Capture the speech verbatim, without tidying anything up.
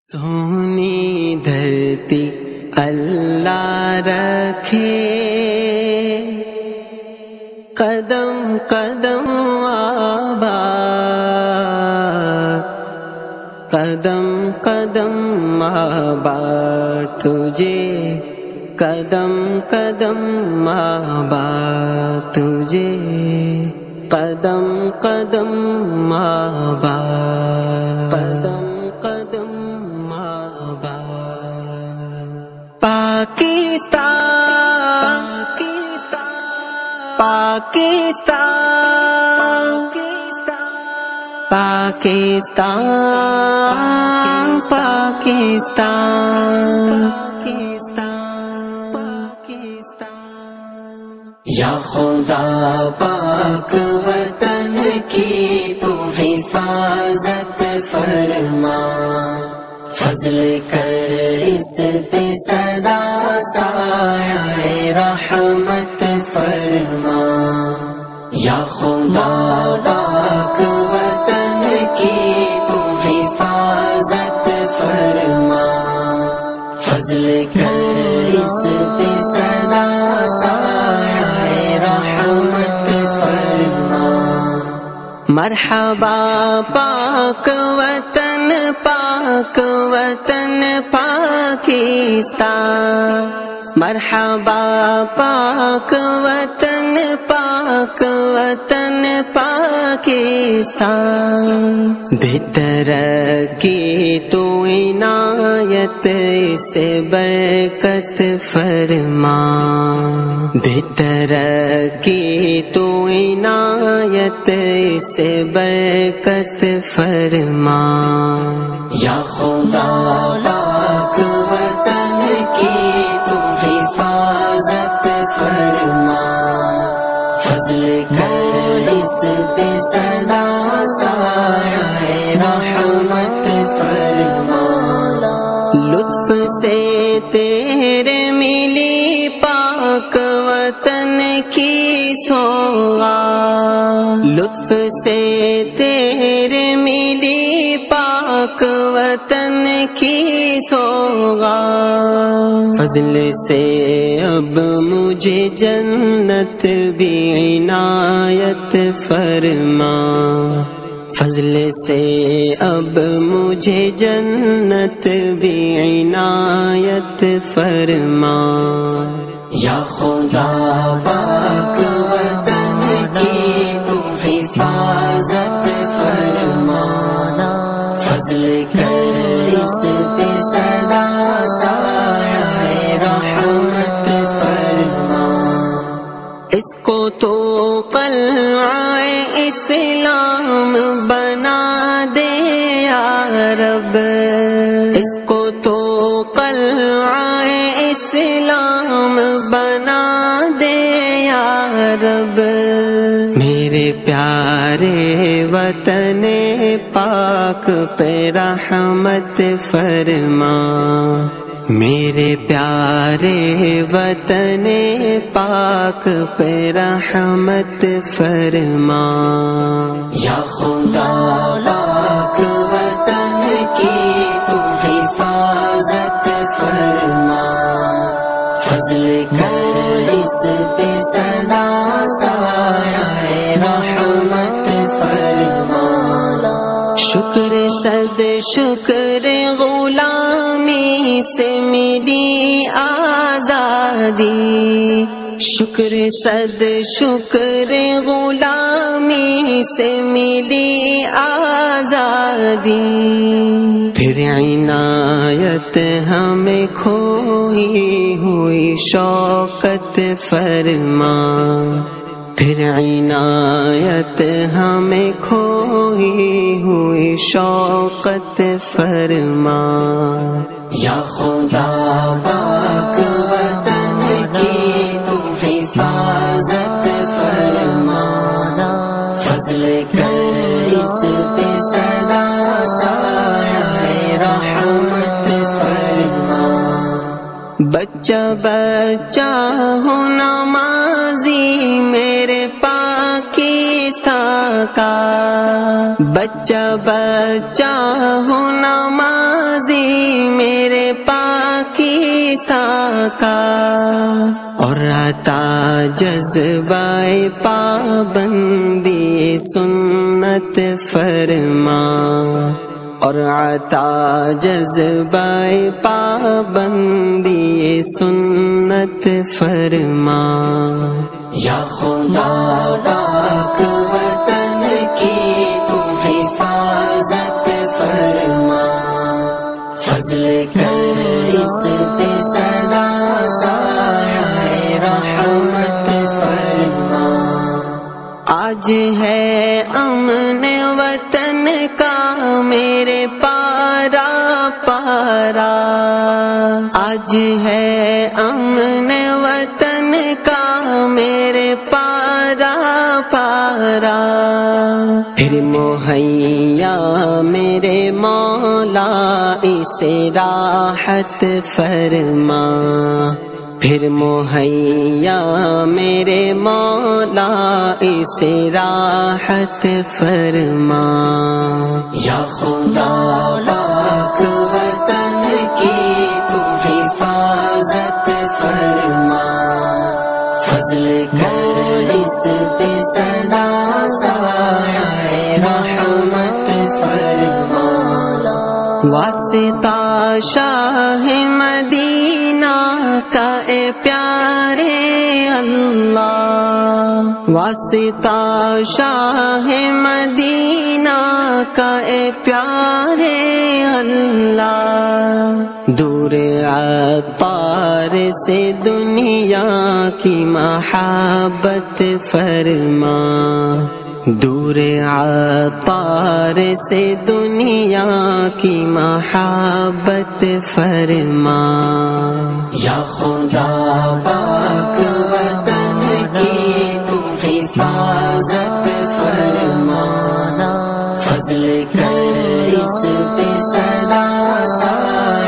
سونی دھرتی اللہ رکھے، قدم قدم آباد، قدم قدم آباد تجھے، قدم قدم آباد تجھے، قدم قدم آباد، قدم قدم آباد۔ پاکستان پاکستان پاکستان پاکستان پاکستان یا خدا پاک وطن کی تو حفاظت فرما، فضل کر اس پہ سدا سایہ رحمت فرما، یا خدا پاک وطن کی تو حفاظت فرما، فضل کر اس پہ سدا سایہ رحمت فرما۔ مرحبا پاک وطن، پاک وطن پاکستان، مرحبا پاک وطن، پاک وطن پاکستان۔ دے ترقی تو عنایت سے برکت فرما، دے ترقی تو عنایت سے برکت فرما، یا خدا پاک وطن کی تو حفاظت فرما، فضل کر اس پہ سدا سایہ رحمت فرما۔ لطف سے تیرے ملی پاک وطن کی سوغات، لطف سے تیرے ملی پاک وطن کی سوغات، فضل سے اب مجھے جنت بھی عنایت فرما، فضل سے اب مجھے جنت بھی عنایت فرما، یا خدا پاک وطن کی تو حفاظت فرما، فضل کر اس پہ سدا سایہ رحمت فرما۔ اس کو تو قلعہ اسلام بنا دے یا رب، اس کو تو قلعہ اسلام بنا دے یا رب، میرے پیارے وطن پاک پہ رحمت فرما، میرے پیارے وطن پاک پہ رحمت فرما، یا خدا پاک وطن کی تو حفاظت فرما، فضل کر اس پہ سدا سایہ رحمت فرما۔ شکر صد شکر غلامی سے ملی آزادی، شکر صد شکر غلامی سے ملی آزادی، پھر عنایت ہمیں کھوئی ہوئی شوکت فرما، پھر عنایت ہمیں کھوئی ہوئی شوکت فرما، یا خدا پاک وطن کی تو حفاظت فرما، فضل کر اس پہ سدا سایہ رحمت فرما۔ بچہ بچہ ہو نمازی میرے پاکستان کا، بچہ بچہ ہو نمازی کا، اور عطا جذبہ پابندی سنت فرما، اور عطا جذبہ پابندی سنت فرما۔ یا خدا پاک وطن کی تو حفاظت فرما، فضل کر اس پہ سدا سایہ رحمت فرما۔ آج ہے امن وطن کا میرے پارا پارا، آج ہے امن وطن کا میرے پارا پارا، پھر مہیا میرے مولا اسے راحت فرما، پھر مہیا میرے مولا اسے راحت فرما۔ یا خدا پاک وطن کی تو حفاظت فرما، فضل کر اس پہ سدا سایہ رحمت فرما۔ واسطہ شاہ مدینہ کا اے پیارے اللہ، واسطہ شاہ مدینہ کا اے پیارے اللہ، دور عطار سے دنیا کی محبت فرما، دور عطار سے دنیا کی محبت فرما۔ یا خدا پاک وطن کی تو حفاظت فرما، فضل کر اس پہ سدا سایہ